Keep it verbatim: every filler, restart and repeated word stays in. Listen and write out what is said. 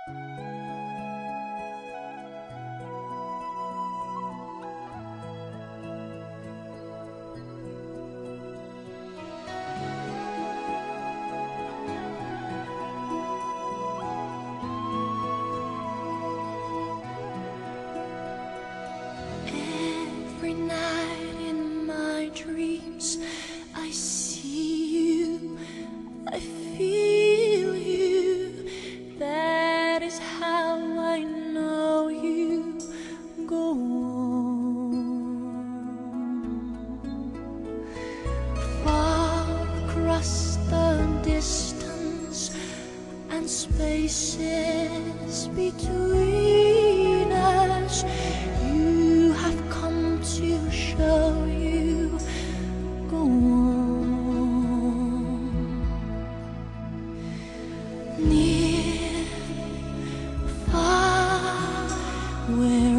Every night in my dreams I see you, I feel you. That is how I know you. Go on. Far across the distance and spaces between us, you have come to show you. Go on. Near, far, where